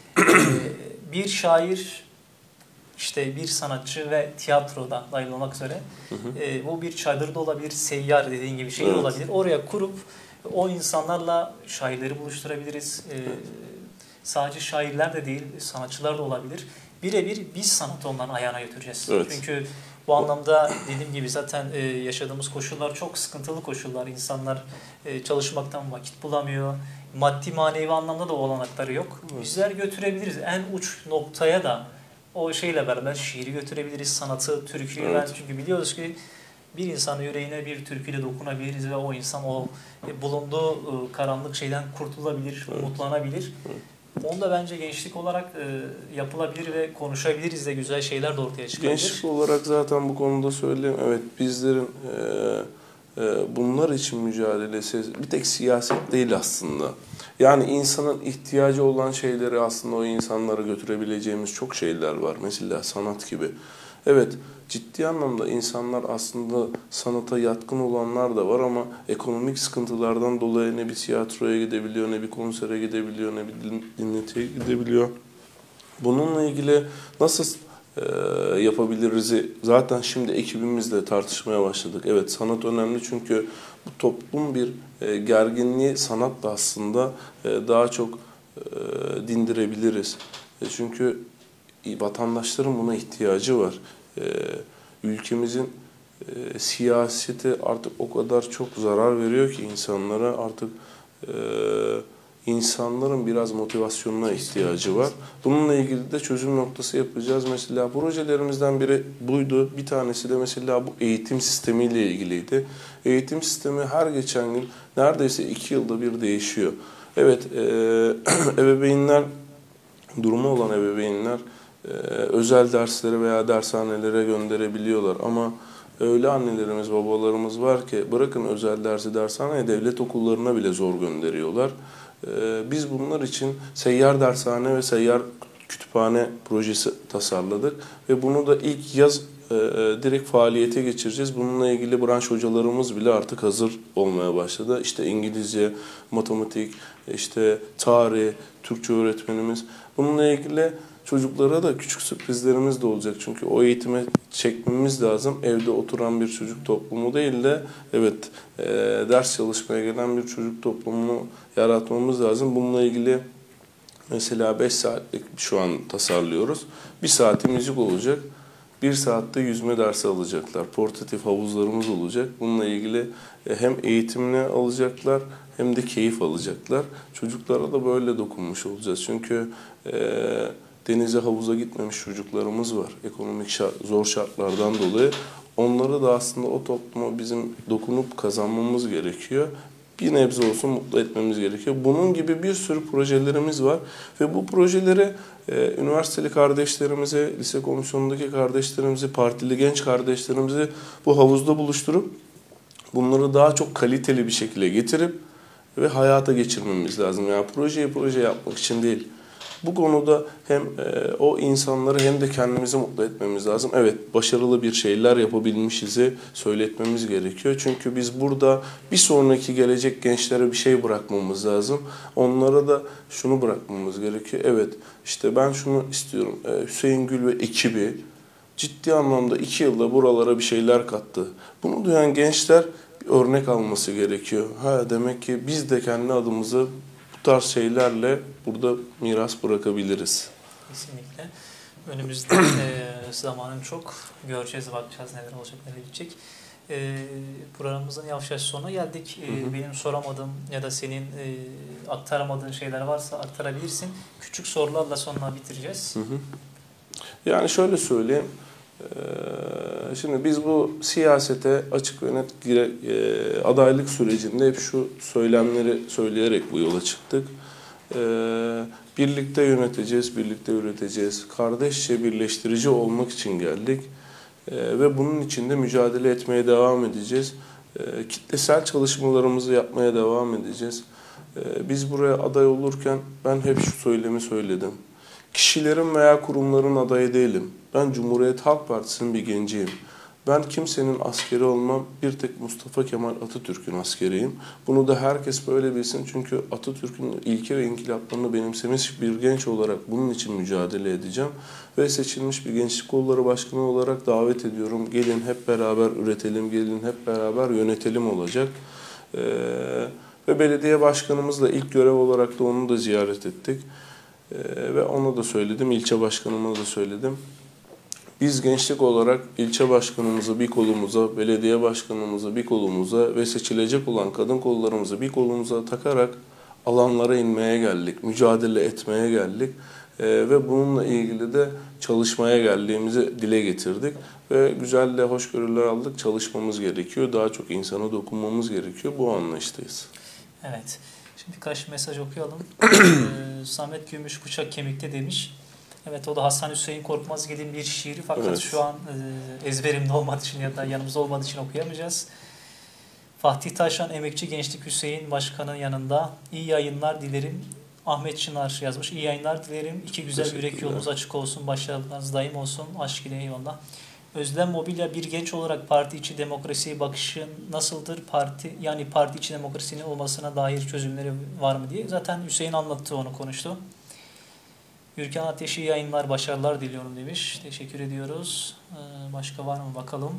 bir şair, işte bir sanatçı ve tiyatroda dahil olmak üzere bu bir çadırda olabilir, seyyar dediğin gibi şey olabilir. Oraya kurup o insanlarla şairleri buluşturabiliriz. Sadece şairler de değil, sanatçılar da olabilir. Birebir biz sanatı onların ayağına götüreceğiz. Evet. Çünkü bu anlamda dediğim gibi zaten yaşadığımız koşullar çok sıkıntılı koşullar. İnsanlar çalışmaktan vakit bulamıyor. Maddi manevi anlamda da olanakları yok. Evet. Bizler götürebiliriz. En uç noktaya da o şeyle beraber şiiri götürebiliriz, sanatı, türküyü. Evet. Çünkü biliyoruz ki bir insanın yüreğine bir türküyle dokunabiliriz ve o insan o bulunduğu karanlık şeyden kurtulabilir, umutlanabilir. Onu da bence gençlik olarak yapılabilir ve konuşabiliriz de, güzel şeyler de ortaya çıkabilir. Gençlik olarak zaten bu konuda söyleyeyim. Evet, bizlerin bunlar için mücadelesi bir tek siyaset değil aslında. Yani insanın ihtiyacı olan şeyleri aslında o insanlara götürebileceğimiz çok şeyler var. Mesela sanat gibi. Evet, ciddi anlamda insanlar aslında sanata yatkın olanlar da var ama ekonomik sıkıntılardan dolayı ne bir tiyatroya gidebiliyor, ne bir konsere gidebiliyor, ne bir dinletiye gidebiliyor. Bununla ilgili nasıl yapabiliriz? Zaten şimdi ekibimizle tartışmaya başladık. Evet, sanat önemli çünkü bu toplum bir gerginliği sanatla aslında daha çok dindirebiliriz. Çünkü vatandaşların buna ihtiyacı var. Ülkemizin siyaseti artık o kadar çok zarar veriyor ki insanlara, artık insanların biraz motivasyonuna ihtiyacı var. Bununla ilgili de çözüm noktası yapacağız. Mesela projelerimizden biri buydu. Bir tanesi de mesela bu eğitim sistemiyle ilgiliydi. Eğitim sistemi her geçen gün neredeyse 2 yılda bir değişiyor. Evet, ebeveynler, durumu olan ebeveynler özel derslere veya dershanelere gönderebiliyorlar ama öyle annelerimiz, babalarımız var ki bırakın özel dersi dershaneye, devlet okullarına bile zor gönderiyorlar. Biz bunlar için seyyar dershane ve seyyar kütüphane projesi tasarladık ve bunu da ilk yaz direkt faaliyete geçireceğiz. Bununla ilgili branş hocalarımız bile artık hazır olmaya başladı. İşte İngilizce, matematik, işte tarih, Türkçe öğretmenimiz. Bununla ilgili çocuklara da küçük sürprizlerimiz de olacak. Çünkü o eğitime çekmemiz lazım. Evde oturan bir çocuk toplumu değil de evet ders çalışmaya gelen bir çocuk toplumunu yaratmamız lazım. Bununla ilgili mesela 5 saatlik şu an tasarlıyoruz. 1 saati müzik olacak. 1 saatte yüzme dersi alacaklar. Portatif havuzlarımız olacak. Bununla ilgili hem eğitimini alacaklar hem de keyif alacaklar. Çocuklara da böyle dokunmuş olacağız. Çünkü denize, havuza gitmemiş çocuklarımız var. Ekonomik zor şartlardan dolayı. Onları da aslında o topluma bizim dokunup kazanmamız gerekiyor. Bir nebze olsun mutlu etmemiz gerekiyor. Bunun gibi bir sürü projelerimiz var. Ve bu projeleri üniversiteli kardeşlerimize, lise komisyonundaki kardeşlerimizi, partili genç kardeşlerimizi bu havuzda buluşturup bunları daha çok kaliteli bir şekilde getirip ve hayata geçirmemiz lazım. Yani projeyi proje yapmak için değil. Bu konuda hem o insanları hem de kendimizi mutlu etmemiz lazım. Evet, başarılı bir şeyler yapabilmişizi söyletmemiz gerekiyor. Çünkü biz burada bir sonraki gelecek gençlere bir şey bırakmamız lazım. Onlara da şunu bırakmamız gerekiyor. Evet, işte ben şunu istiyorum. Hüseyin Gül ve ekibi ciddi anlamda 2 yılda buralara bir şeyler kattı. Bunu duyan gençler bir örnek alması gerekiyor. Demek ki biz de kendi adımızı bu tarz şeylerle burada miras bırakabiliriz. Kesinlikle. Önümüzde zamanın çok, göreceğiz, bakacağız neler olacak, neler gidecek. Programımızın yavaş yavaş sonuna geldik. Benim soramadığım ya da senin aktaramadığın şeyler varsa aktarabilirsin. Küçük sorularla sonuna bitireceğiz. Yani şöyle söyleyeyim. Şimdi biz bu siyasete açık ve net adaylık sürecinde hep şu söylemleri söyleyerek bu yola çıktık. Birlikte yöneteceğiz, birlikte üreteceğiz. Kardeşçe birleştirici olmak için geldik. Ve bunun için de mücadele etmeye devam edeceğiz. Kitlesel çalışmalarımızı yapmaya devam edeceğiz. Biz buraya aday olurken ben hep şu söylemi söyledim. Kişilerin veya kurumların adayı değilim. Ben Cumhuriyet Halk Partisi'nin bir genciyim. Ben kimsenin askeri olmam, bir tek Mustafa Kemal Atatürk'ün askeriyim. Bunu da herkes böyle bilsin çünkü Atatürk'ün ilke ve inkılaplarını benimsemiş bir genç olarak bunun için mücadele edeceğim. Ve seçilmiş bir gençlik kolları başkanı olarak davet ediyorum. Gelin hep beraber üretelim, gelin hep beraber yönetelim olacak. Ve belediye başkanımızla ilk görev olarak da onu da ziyaret ettik. Ve onu da söyledim, ilçe başkanıma da söyledim. Biz gençlik olarak ilçe başkanımızı bir kolumuza, belediye başkanımızı bir kolumuza ve seçilecek olan kadın kollarımızı bir kolumuza takarak alanlara inmeye geldik, mücadele etmeye geldik. Ve bununla ilgili de çalışmaya geldiğimizi dile getirdik. Ve güzel de hoşgörüler aldık, çalışmamız gerekiyor. Daha çok insana dokunmamız gerekiyor. Bu anlayıştayız. Evet. Şimdi birkaç mesaj okuyalım. Samet Gümüş bıçak kemikte demiş. Evet, o da Hasan Hüseyin Korkmazgil'in bir şiiri fakat evet, şu an ezberimde olmadığı için ya da yanımızda olmadığı için okuyamayacağız. Fatih Taşan Emekçi Gençlik Hüseyin Başkan'ın yanında iyi yayınlar dilerim. Ahmet Çınar yazmış. İyi yayınlar dilerim. İki güzel yürek yolunuz açık olsun. Başarılarınız daim olsun. Aşk ile eyvallah. Özlem Mobilya bir genç olarak parti içi demokrasiye bakışın nasıldır? Parti içi demokrasinin olmasına dair çözümleri var mı diye. Zaten Hüseyin anlattı, onu konuştu. Gürkan Ateş'i yayınlar, başarılar diliyorum demiş. Teşekkür ediyoruz. Başka var mı bakalım.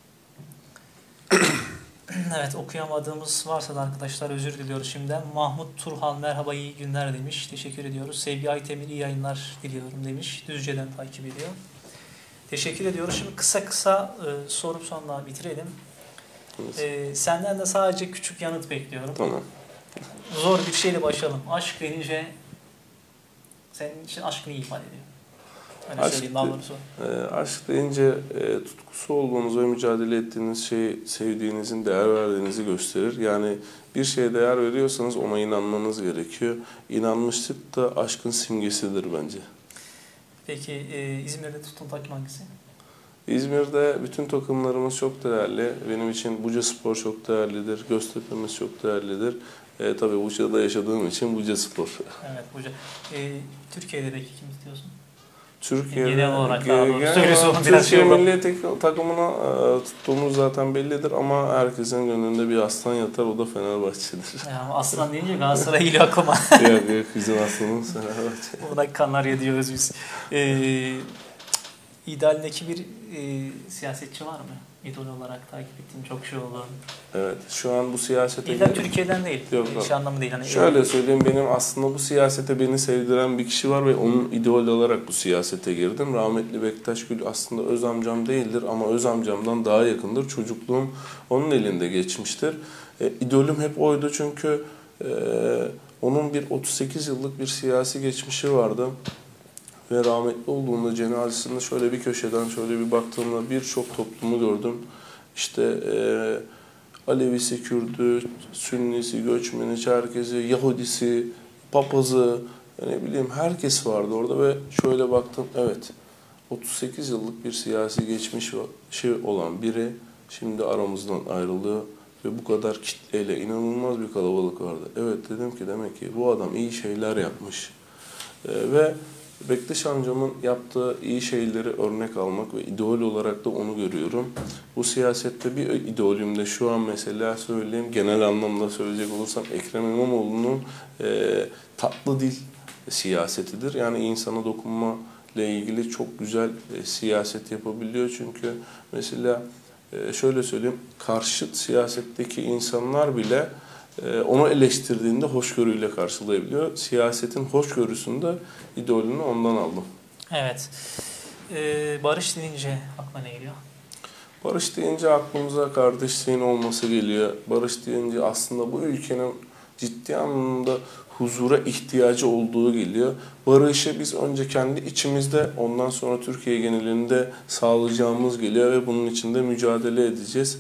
Evet, okuyamadığımız varsa da arkadaşlar özür diliyoruz şimdiden. Mahmut Turhan merhaba, iyi günler demiş. Teşekkür ediyoruz. Sevgi Aytemir iyi yayınlar diliyorum demiş. Düzce'den takip ediyor. Teşekkür ediyoruz. Şimdi kısa sorup sonra bitirelim. Evet. Senden de sadece küçük yanıt bekliyorum. Tamam. Zor bir şeyle başlayalım. Aşk denince senin için aşk ne ifade ediyor? Öyle söyleyeyim daha doğrusu. Aşk deyince tutkusu olduğunuz ve mücadele ettiğiniz şeyi sevdiğinizin, değer verdiğinizi gösterir. Yani bir şeye değer veriyorsanız ona inanmanız gerekiyor. İnanmışlık da aşkın simgesidir bence. Peki İzmir'de tuttuğun takım hangisi? İzmir'de bütün takımlarımız çok değerli. Benim için Bucaspor çok değerlidir. Göztepe'miz çok değerlidir. Tabii Buca'da yaşadığım için Bucaspor. Evet, Buca. Türkiye'de peki kim istiyorsun? Türkiye'de genel olarak Türkiye milli takımına tuttuğumuz zaten bellidir ama herkesin gönlünde bir aslan yatar, o da Fenerbahçe'dir. Yani aslan deyince Galatasaray geliyor aklıma. Yok bizim aslanımız Fenerbahçe. Burada Kanarya diyoruz biz. İdealindeki bir siyasetçi var mı? idol olarak takip ettiğin çok şey oldu. Evet, şu an bu siyasete... İlla Türkiye'den değil, yok. şey anlamı değil. Hani şöyle söyleyeyim, benim aslında bu siyasete beni sevdiren bir kişi var ve onun idol olarak bu siyasete girdim. Rahmetli Bektaş Gül aslında öz amcam değildir ama öz amcamdan daha yakındır. Çocukluğum onun elinde geçmiştir. İdolüm hep oydu çünkü onun bir 38 yıllık bir siyasi geçmişi vardı. Ve rahmetli olduğunda cenazesinde şöyle bir köşeden şöyle bir baktığımda birçok toplumu gördüm. İşte Alevisi, Kürdü, Sünnisi, Göçmeni, Çerkezi, Yahudisi, Papazı, ne bileyim herkes vardı orada ve şöyle baktım, evet 38 yıllık bir siyasi geçmişi olan biri şimdi aramızdan ayrılıyor ve bu kadar kitleyle inanılmaz bir kalabalık vardı. Evet dedim ki demek ki bu adam iyi şeyler yapmış ve Bektaş amcamın yaptığı iyi şeyleri örnek almak ve idol olarak da onu görüyorum. Bu siyasette bir idolüm de şu an mesela söyleyeyim, genel anlamda söyleyecek olursam Ekrem İmamoğlu'nun tatlı dil siyasetidir. Yani insana dokunma ile ilgili çok güzel siyaset yapabiliyor. Çünkü mesela şöyle söyleyeyim, karşıt siyasetteki insanlar bile onu eleştirdiğinde hoşgörüyle karşılayabiliyor. Siyasetin hoşgörüsünde idolünü ondan aldım. Evet. Barış deyince aklına ne geliyor? Barış deyince aklımıza kardeşliğin olması geliyor. Barış deyince aslında bu ülkenin ciddi anlamda huzura ihtiyacı olduğu geliyor. Barışı biz önce kendi içimizde, ondan sonra Türkiye genelinde sağlayacağımız geliyor ve bunun için de mücadele edeceğiz.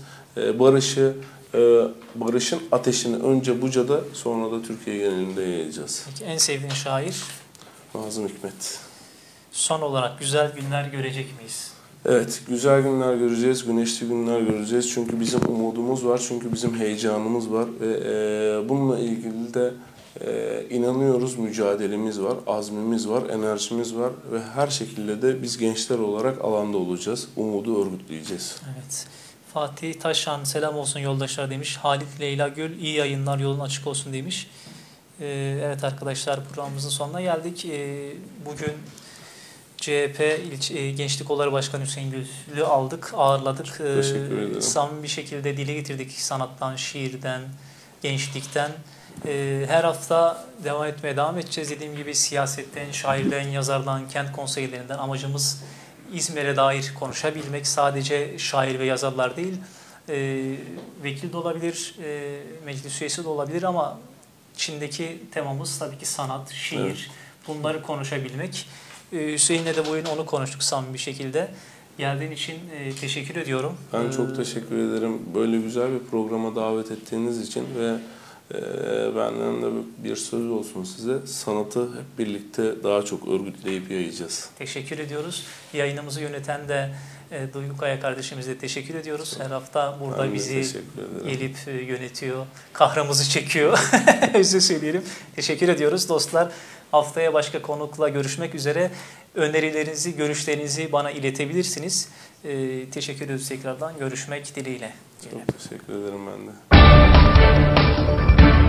Barış'ın ateşini önce Buca'da, sonra da Türkiye genelinde yayacağız. Peki en sevdiğin şair? Nazım Hikmet. Son olarak güzel günler görecek miyiz? Evet, güzel günler göreceğiz, güneşli günler göreceğiz. Çünkü bizim umudumuz var, çünkü bizim heyecanımız var ve bununla ilgili de inanıyoruz, mücadelemiz var, azmimiz var, enerjimiz var ve her şekilde de biz gençler olarak alanda olacağız, umudu örgütleyeceğiz. Evet. Fatih Taşan selam olsun yoldaşlar demiş. Halit Leyla Gül iyi yayınlar, yolun açık olsun demiş. Evet arkadaşlar, programımızın sonuna geldik. Bugün CHP Gençlik Kolları Başkanı Hüseyin Gül'ü aldık, ağırladık. Teşekkür ederim. Samimi bir şekilde dile getirdik sanattan, şiirden, gençlikten. Her hafta devam edeceğiz. Dediğim gibi siyasetten, şairden, yazardan, kent konseylerinden amacımız İzmir'e dair konuşabilmek. Sadece şair ve yazarlar değil, vekil de olabilir, meclis üyesi de olabilir ama içindeki temamız tabii ki sanat, şiir, evet. Bunları konuşabilmek. Hüseyin'le de bugün onu konuştuk samimi bir şekilde. Geldiğin için teşekkür ediyorum. Ben çok teşekkür ederim. Böyle güzel bir programa davet ettiğiniz için ve benden de bir söz olsun size. Sanatı hep birlikte daha çok örgütleyip yayacağız. Teşekkür ediyoruz. Yayınımızı yöneten de Duygu Kaya kardeşimize teşekkür ediyoruz. Her hafta burada bizi gelip yönetiyor. Kahramızı çekiyor. Özür söyleyelim. Teşekkür ediyoruz dostlar. Haftaya başka konukla görüşmek üzere. Önerilerinizi, görüşlerinizi bana iletebilirsiniz. Teşekkür ediyoruz tekrardan. Görüşmek dileğiyle. Çok teşekkür ederim ben de.